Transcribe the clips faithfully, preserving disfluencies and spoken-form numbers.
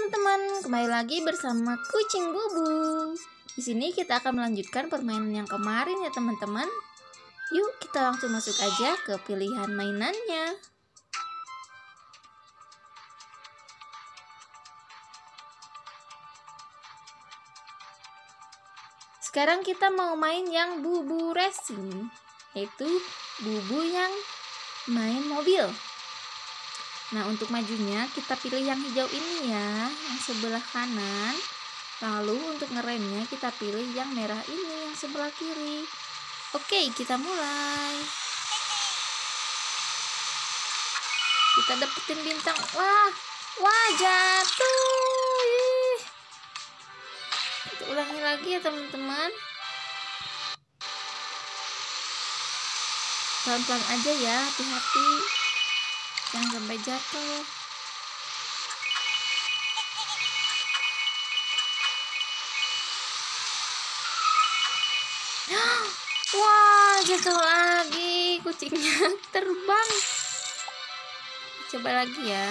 teman-teman, kembali lagi bersama Kucing Bubu. Di sini kita akan melanjutkan permainan yang kemarin ya teman-teman. Yuk kita langsung masuk aja ke pilihan mainannya. Sekarang kita mau main yang Bubu Racing, yaitu Bubu yang main mobil. Nah, untuk majunya kita pilih yang hijau ini ya, yang sebelah kanan. Lalu untuk ngeremnya kita pilih yang merah ini, yang sebelah kiri. Oke, kita mulai. Kita dapetin bintang. Wah, wah jatuh. Ih. Kita ulangi lagi ya teman-teman. Pelan-pelan aja ya, hati-hati. Jangan sampai jatuh. Wah, jatuh lagi. Kucingnya terbang. Coba lagi ya.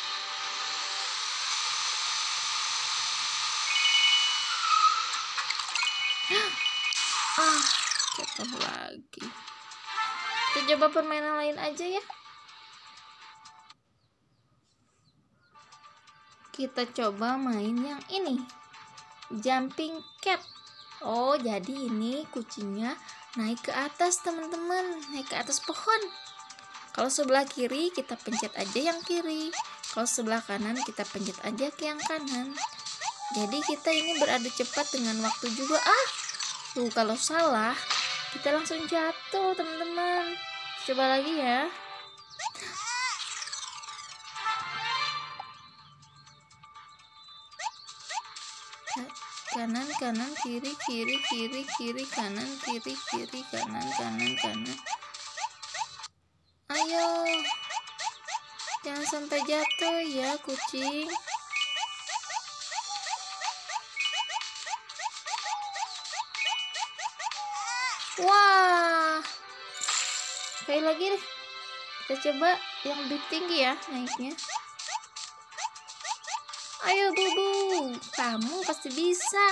Ah, jatuh lagi. Kita coba permainan lain aja ya. Kita coba main yang ini, jumping cat. Oh, jadi ini kucingnya naik ke atas teman-teman, naik ke atas pohon. Kalau sebelah kiri kita pencet aja yang kiri, kalau sebelah kanan kita pencet aja ke yang kanan. Jadi kita ini beradu cepat dengan waktu juga. Ah, tuh kalau salah kita langsung jatuh teman-teman. Coba lagi ya. Kanan kanan kiri kiri kiri kiri kanan kiri kiri kanan kanan kanan. Ayo, jangan sampai jatuh ya kucing. Wah, sekali lagi deh. Kita coba yang lebih tinggi ya naiknya. Ayo Bubu, kamu pasti bisa.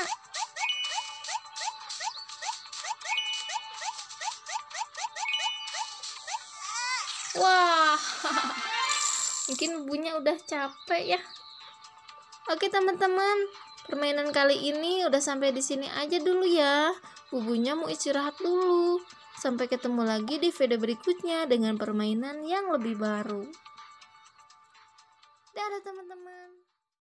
Wah, mungkin Bubunya udah capek ya. Oke teman-teman, permainan kali ini udah sampai di sini aja dulu ya. Bubunya mau istirahat dulu. Sampai ketemu lagi di video berikutnya dengan permainan yang lebih baru. Dadah teman-teman.